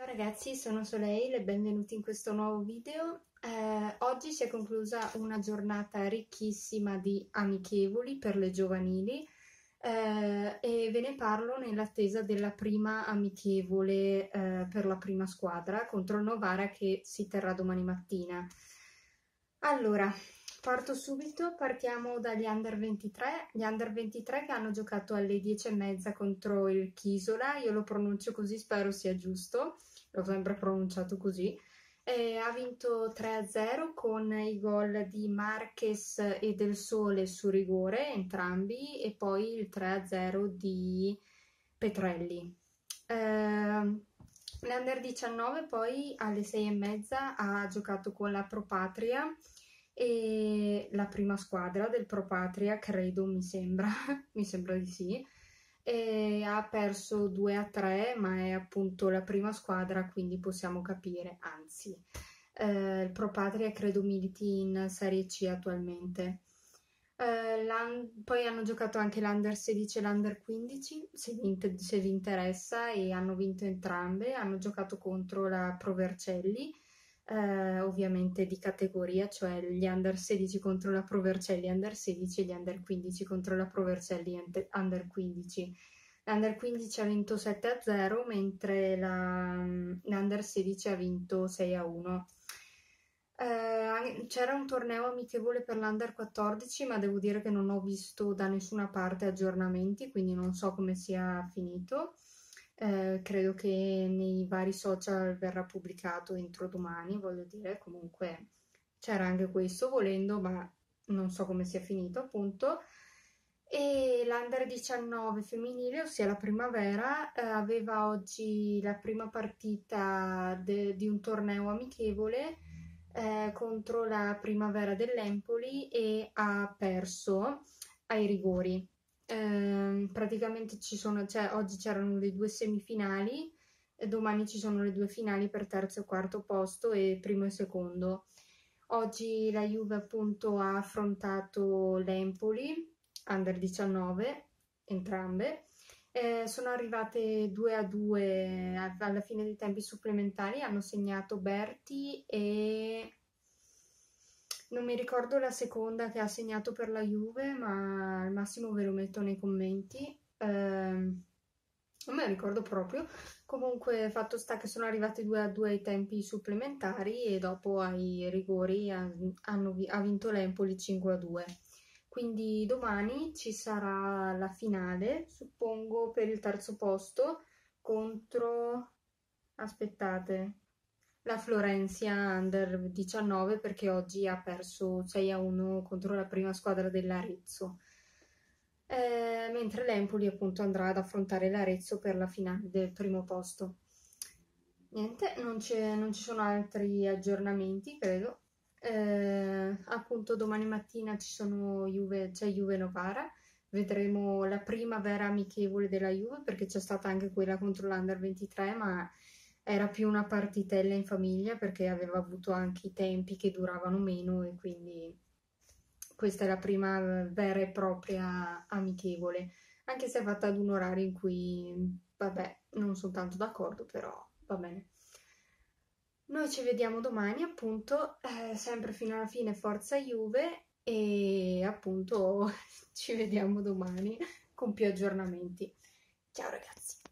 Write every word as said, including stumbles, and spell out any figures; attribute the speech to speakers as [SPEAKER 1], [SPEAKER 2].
[SPEAKER 1] ragazzi, sono Soleil e benvenuti in questo nuovo video. Eh, oggi si è conclusa una giornata ricchissima di amichevoli per le giovanili eh, e ve ne parlo nell'attesa della prima amichevole eh, per la prima squadra contro il Novara che si terrà domani mattina. Allora, parto subito, partiamo dagli under ventitré, gli under ventitré che hanno giocato alle dieci e mezza contro il Chisola, io lo pronuncio così, spero sia giusto, l'ho sempre pronunciato così, e ha vinto tre a zero con i gol di Marques e Del Sole su rigore, entrambi, e poi il tre a zero di Petrelli. Eh, L'Under diciannove poi alle sei e mezza ha giocato con la Pro Patria e la prima squadra del Pro Patria, credo, mi sembra, mi sembra di sì, e ha perso due a tre, ma è appunto la prima squadra, quindi possiamo capire, anzi, eh, il Pro Patria credo militi in Serie C attualmente. Uh, poi hanno giocato anche l'Under sedici e l'Under quindici, se vi, se vi interessa, e hanno vinto entrambe. Hanno giocato contro la Pro Vercelli, uh, ovviamente di categoria, cioè gli Under sedici contro la Pro Vercelli Under sedici e gli Under quindici contro la Pro Vercelli Under quindici. L'Under quindici ha vinto sette a zero, mentre l'Under sedici ha vinto sei a uno. Eh, c'era un torneo amichevole per l'Under quattordici, ma devo dire che non ho visto da nessuna parte aggiornamenti, quindi non so come sia finito. Eh, credo che nei vari social verrà pubblicato entro domani, voglio dire, comunque c'era anche questo volendo, ma non so come sia finito appunto. E l'Under diciannove femminile, ossia la primavera, eh, aveva oggi la prima partita di un torneo amichevole Eh, contro la Primavera dell'Empoli e ha perso ai rigori. Eh, praticamente ci sono, cioè, oggi c'erano le due semifinali e domani ci sono le due finali per terzo e quarto posto e primo e secondo. Oggi la Juve appunto ha affrontato l'Empoli, Under diciannove, entrambe. Eh, sono arrivate due a due alla fine dei tempi supplementari, hanno segnato Berti e non mi ricordo la seconda che ha segnato per la Juve, ma al massimo ve lo metto nei commenti. Eh, non me lo ricordo proprio. Comunque fatto sta che sono arrivate due a due ai tempi supplementari e dopo ai rigori hanno, ha vinto l'Empoli cinque a due. Quindi domani ci sarà la finale, suppongo, per il terzo posto contro, aspettate, la Florencia Under diciannove, perché oggi ha perso sei a uno contro la prima squadra dell'Arezzo. Eh, mentre l'Empoli appunto andrà ad affrontare l'Arezzo per la finale del primo posto. Niente, non, non ci sono altri aggiornamenti, credo. Eh, appunto domani mattina ci sono Juve, c'è Juve Novara, vedremo la prima vera amichevole della Juve, perché c'è stata anche quella contro l'Under ventitré, ma era più una partitella in famiglia perché aveva avuto anche i tempi che duravano meno e quindi questa è la prima vera e propria amichevole, anche se è fatta ad un orario in cui, vabbè, non sono tanto d'accordo, però va bene. Noi ci vediamo domani, appunto, eh, sempre fino alla fine, forza Juve, e appunto ci vediamo domani con più aggiornamenti. Ciao ragazzi!